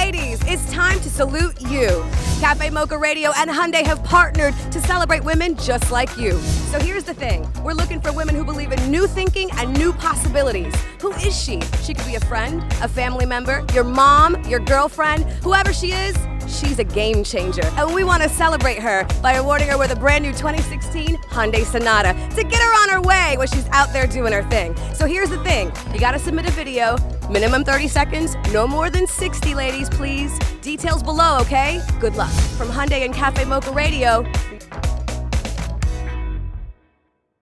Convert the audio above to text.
Ladies, it's time to salute you. Cafe Mocha Radio and Hyundai have partnered to celebrate women just like you. So here's the thing. We're looking for women who believe in new thinking and new possibilities. Who is she? She could be a friend, a family member, your mom, your girlfriend, whoever she is. She's a game changer, and we want to celebrate her by awarding her with a brand new 2016 Hyundai Sonata to get her on her way when she's out there doing her thing. So here's the thing. You got to submit a video, minimum 30 seconds, no more than 60, ladies, please. Details below, okay? Good luck. From Hyundai and Cafe Mocha Radio,